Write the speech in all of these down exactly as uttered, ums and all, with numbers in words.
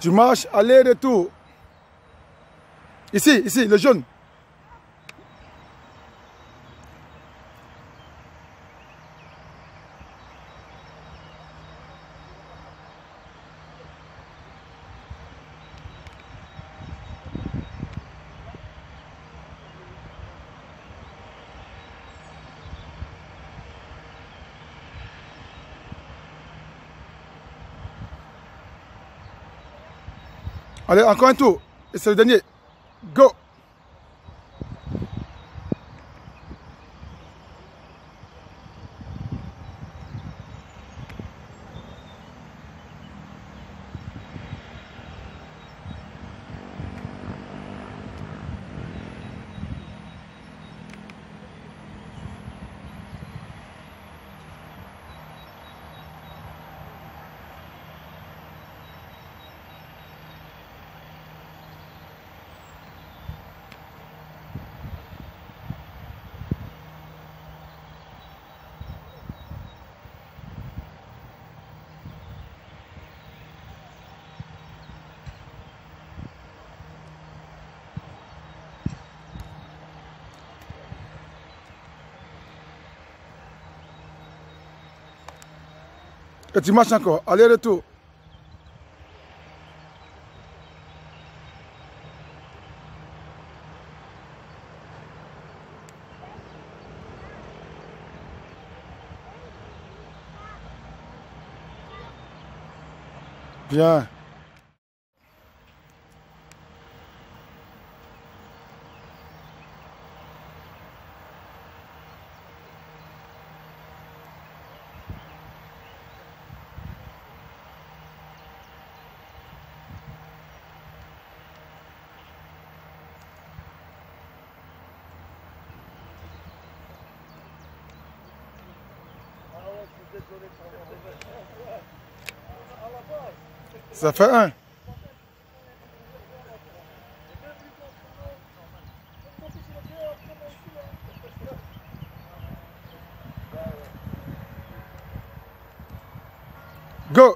Tu marches, aller-retour. Ici, ici, le jaune. Allez, encore un tour. Et c'est le dernier. Go! Et tu marches encore. Aller-retour. Bien. Ça fait un. Go.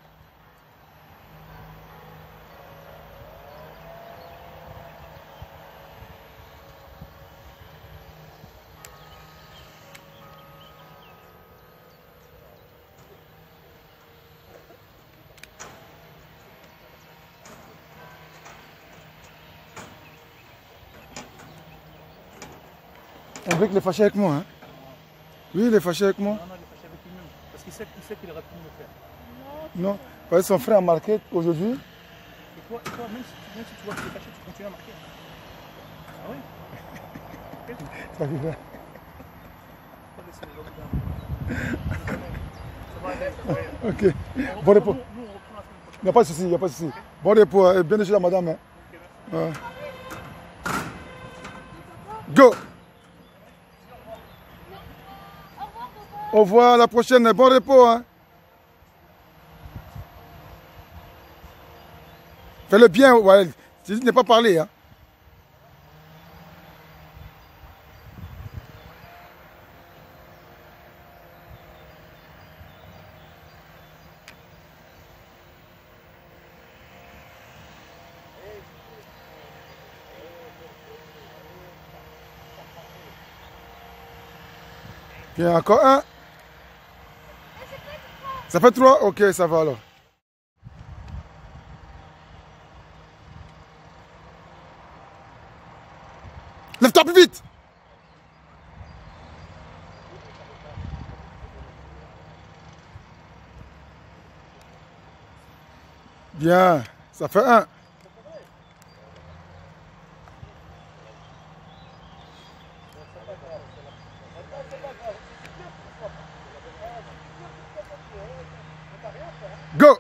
On veut qu'il est fâché avec moi. Hein? Oui, il est fâché avec moi. Non, non, il est fâché avec lui-même. Parce qu'il sait, il sait qu'il aurait pu me faire. Non, parce que son frère a marqué aujourd'hui. Et toi, et toi même, si, même si tu vois qu'il est fâché, tu continues à marquer. Ah oui? C'est pas grave. Ça va aller, ça va aller. Ok. Bon repos. Nous, nous, on reprend la semaine prochaine. Il n'y a pas de souci, il n'y a pas de souci. Bon repos, et bien de chez la madame. Hein. Ok, merci. Ouais. Go. Au revoir, à la prochaine. Bon repos. Hein. Fais-le bien, ouais. Tu n'es pas parlé. Hein. Bien, encore un. Ça fait trois? Ok, ça va alors. Lève-toi plus vite. Bien, ça fait un. Go.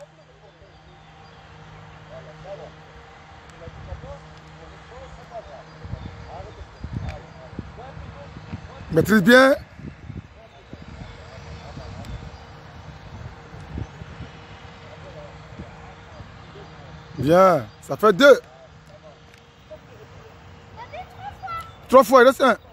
Maîtrise bien. Bien, ça fait deux. Trois fois, il reste un.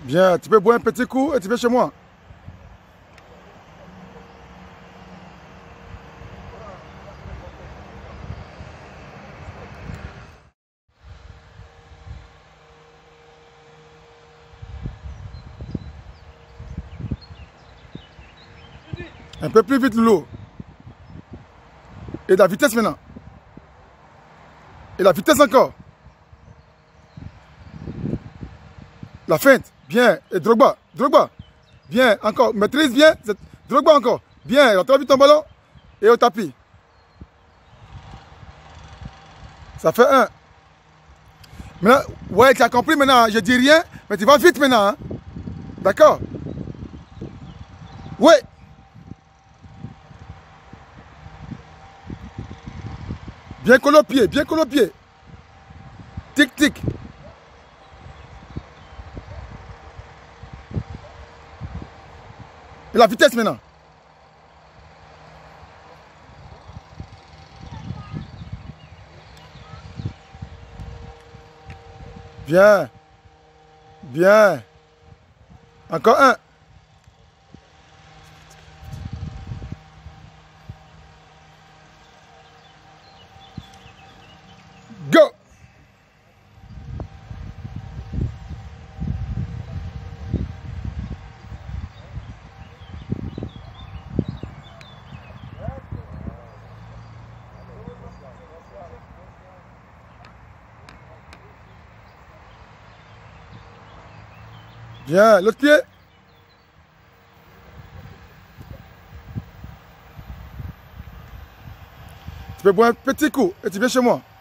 Bien, tu peux boire un petit coup et tu viens chez moi. Un peu plus vite, Loulou. Et la vitesse maintenant. Et la vitesse encore. La feinte. Bien. Et Drogba. Drogba. Bien. Encore. Maîtrise bien. Drogba encore. Bien. Rentre vite ton ballon. Et au tapis. Ça fait un. Maintenant, ouais, tu as compris maintenant. Je dis rien. Mais tu vas vite maintenant. Hein? D'accord? Ouais. Bien collé au pied, bien collé au pied. Tic, tic. Et la vitesse maintenant. Bien. Bien. Encore un. Go. Bien, l'autre pied. Tu peux boire un petit coup et tu viens chez moi.